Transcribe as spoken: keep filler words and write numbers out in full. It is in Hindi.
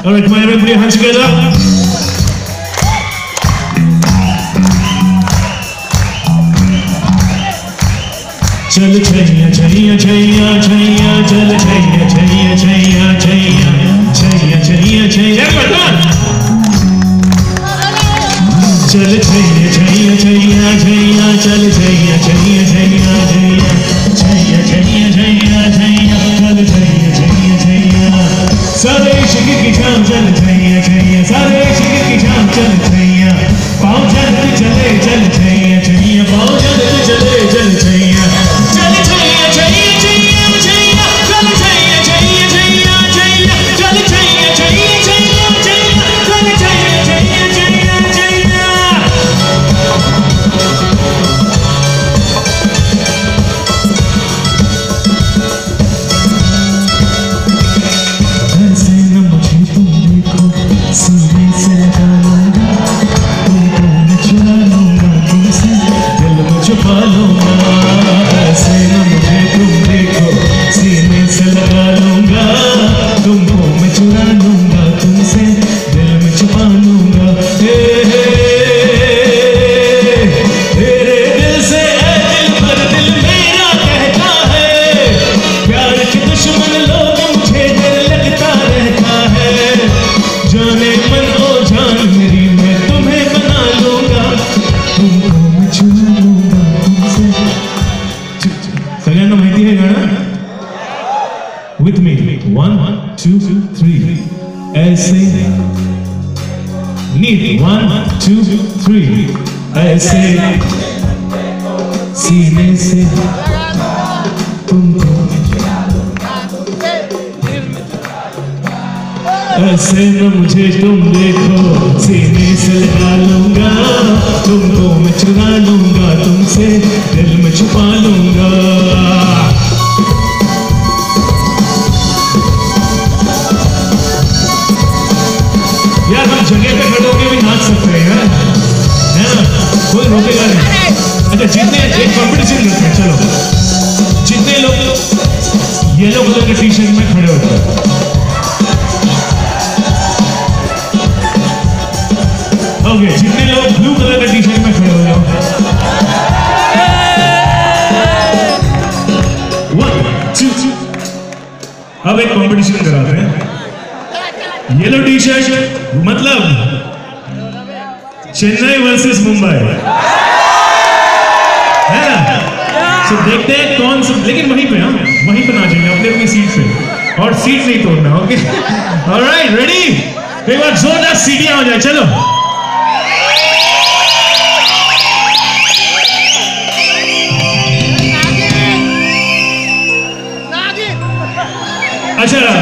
All right, come on, everybody, hands together. चल छैया छैया छैया छैया चल छैया छैया छैया छैया छैया छैया छैया चल छैया छैया छैया छैया चल छैया छैया छैया छैया छैया छैया छैया छैया चल छैया छैया छैया सारे इश्क की शाम चल छैया छैया सारे इश्क की शाम चल छैया पाँव चलते चले चल छैया छैया पाँव चलते चले चल छैया चल छैया छैया छैया छैया चल छैया छैया छैया छैया चल छैया छैया छैया छैया चल छैया छैया छैया छैया ऐसे न मुझे तुम देखो सीने से लगा लूंगा तुमको मैं चुरा लूंगा तुमसे दिल में छुपा लूंगा ऐसे न मुझे तुम देखो सीने से लगा लूंगा तुमको मैं चुरा लूंगा तुमसे दिल में छुपा लूंगा तेरे दिल से है दिल पर दिल मेरा कहता है प्यार के दुश्मन लोग मुझे डर लगता रहता है जाने मन ओ जान मेरी मैं तुम्हें बना लूंगा तुमको मैं चुरा लूंगा तुमसे सगळ्यांना माहिती है गाना with me one two three ऐसे नीट वन टू थ्री ऐसे सीने से तुमको ऐसे न मुझे तुम देखो सीने से लगा लूंगा तुमको मैं चुरा लूंगा तुमसे दिल में छुपा लूंगा यार हम जगह पे खड़े होके भी नाच सकते हैं है ना कोई रोकेगा नहीं अच्छा जितने एक कंपटीशन करते हैं चलो जितने लोग येलो कलर के टी शर्ट में खड़े होते हैं ओके जितने लोग ब्लू कलर के टी शर्ट में खड़े हो जाओ वन टू अब एक कंपटीशन कराते हैं येलो टी शर्ट मतलब चेन्नई वर्सेस मुंबई है ना तो देखते हैं कौन सा लेकिन वहीं पे हम वहीं पे नाचेंगे अपने अपनी सीट पे और सीट नहीं तोड़ना ओके ऑलराइट रेडी एक बार जोरदार सीटियां हो जाए चलो अच्छा